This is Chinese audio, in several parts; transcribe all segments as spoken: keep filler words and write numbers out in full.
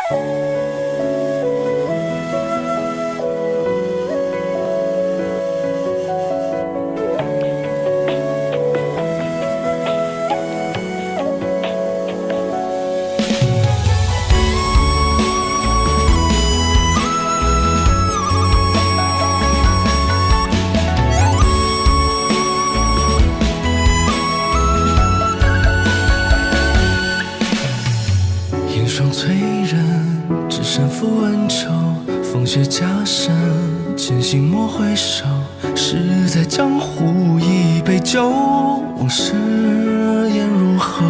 风雪加身，前行莫回首。十载江湖一杯酒，往事咽入喉。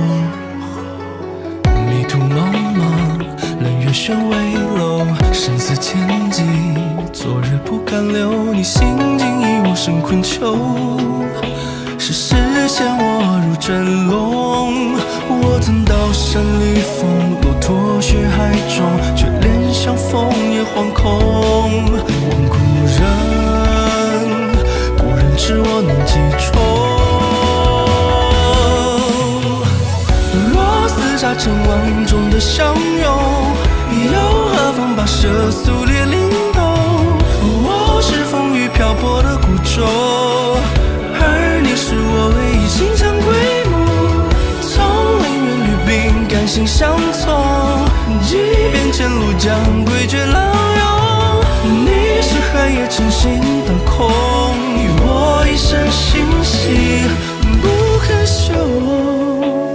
迷途茫茫，冷月悬危楼，生死牵机，昨日不敢留。你行锦衣，我身困囚。世事陷我如珍珑，我曾刀山砺锋，落拓血海中，却连相逢也惶恐。问故人，故人知我念几重？若厮杀尘网中的相拥，又何妨把涉俗烈灵动？我是风雨漂泊的孤舟，而你是我唯一心相归目。从凌远旅兵，甘心相从，即便前路将诡谲浪涌。你是寒夜晨星当空，与我一生心系不可休。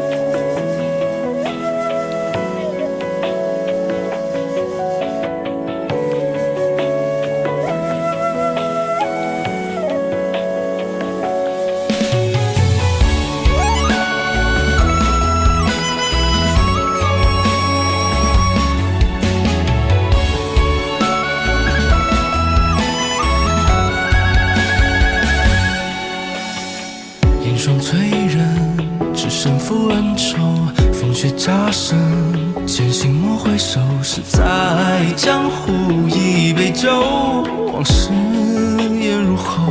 霜淬刃，只身赴恩仇。风雪加身，前行莫回首。十载江湖一杯酒，往事咽入喉。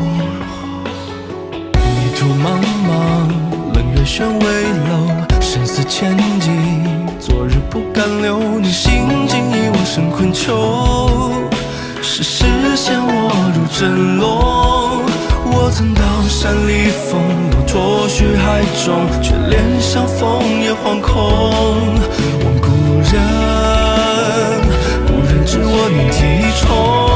迷途茫茫，冷月悬危楼，生死牵机，昨日不敢留。你行锦衣，我身困囚。世事陷我如珍珑，我曾刀山砺锋，落拓血海中，却连相逢也惶恐。问故人，故人知我念几重？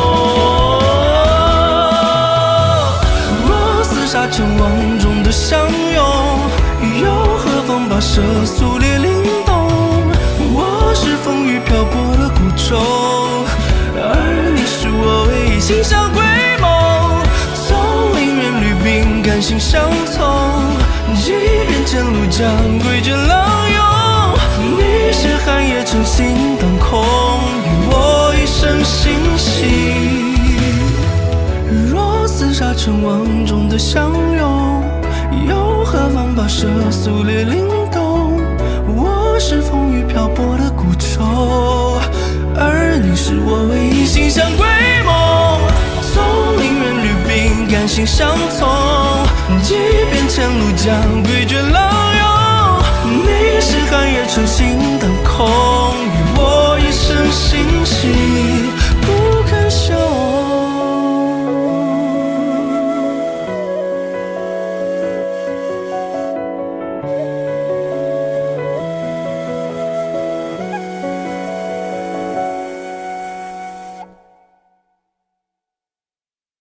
若厮杀尘网中的相拥，又何妨把涉俗烈灵动？我是风雨漂泊的孤舟，而你是我唯一心相归梦。从凌远旅兵，甘心相从，即便前路将诡谲浪涌。你是寒夜晨星当空，与我一生心系。若厮杀尘网中的相拥，又何妨把涉俗烈灵动？我是风雨漂泊的孤舟，而你是我唯一心相归梦。从凌远旅兵，甘心相从，即便前路将诡谲浪涌。你是寒夜晨星当空，与我一生心系。